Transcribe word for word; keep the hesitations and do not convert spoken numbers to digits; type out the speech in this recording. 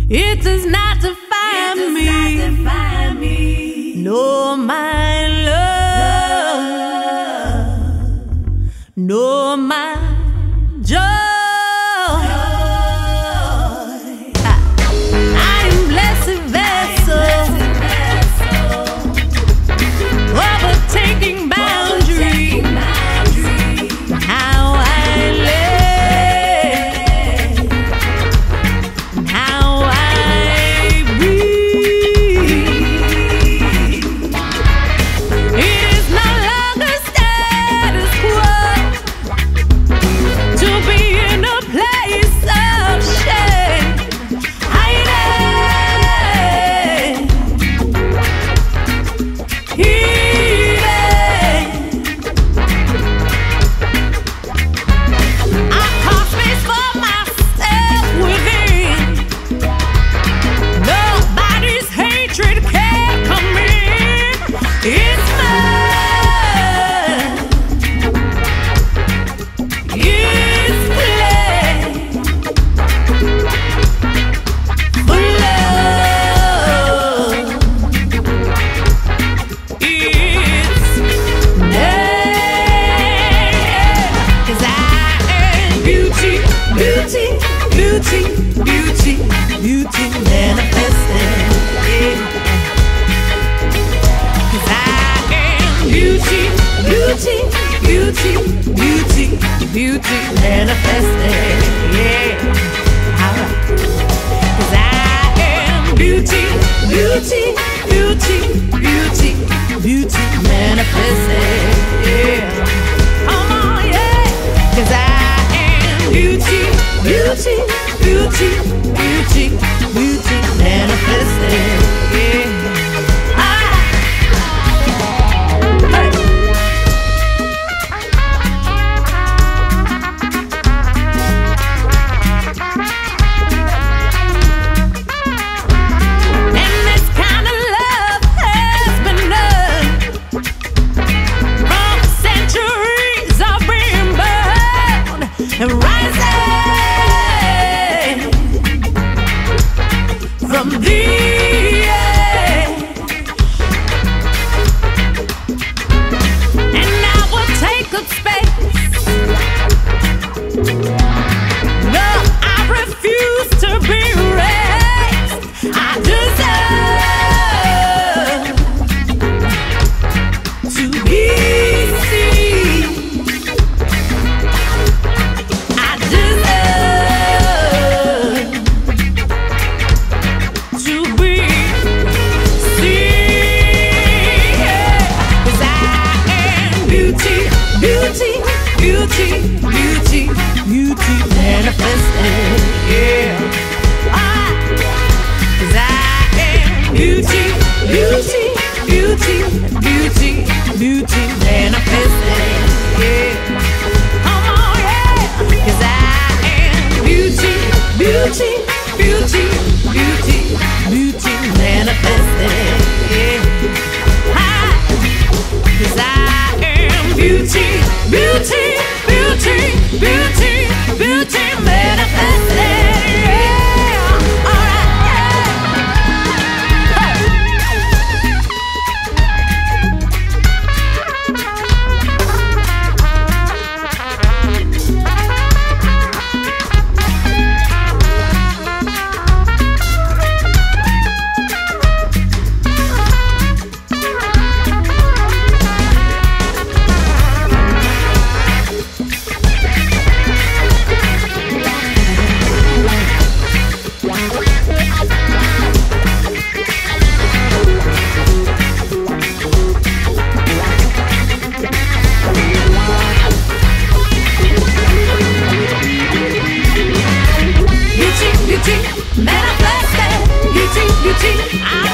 It does not define, it does me. Not define me. Nor my love, nor my joy. I am blessed vessel, overtaking boundary. How I live, how I breathe. It is no longer status quo to be in a place of shame. Hiding, healing. I cause space for myself within. Nobody's hatred can come in. It's mine. It's play for love. It's name. 'Cause I am beauty, beauty, beauty, beauty, beauty manifested. Yeah. 'Cause I am beauty, beauty, beauty, beauty, beauty manifested. Yeah. Alright. 'Cause I am beauty, beauty, beauty, beauty, beauty manifested. Yeah. Come on, yeah. 'Cause I am beauty, beauty, beauty, beauty, beauty manifested. Yeah. Alright. Hey. And this kind of love has been done from centuries of being burned and rising from the ash. And I will take up space. No, I refuse to be raised. I deserve to be seen. I deserve to be seen. 'Cause I am beauty, beauty, beauty, beauty, beauty manifested. Yeah. Ah. 'Cause I am beauty, beauty, beauty, beauty, beauty manifested. Yeah. Come on, yeah. 'Cause I am beauty, beauty, beauty, beauty, beauty manifested. Yeah. Ah. 'Cause I am beauty, beauty, beauty, beauty, beauty manifested. Yeah. Alright, yeah. Hey. Beauty, beauty, manifested. Beauty, beauty, I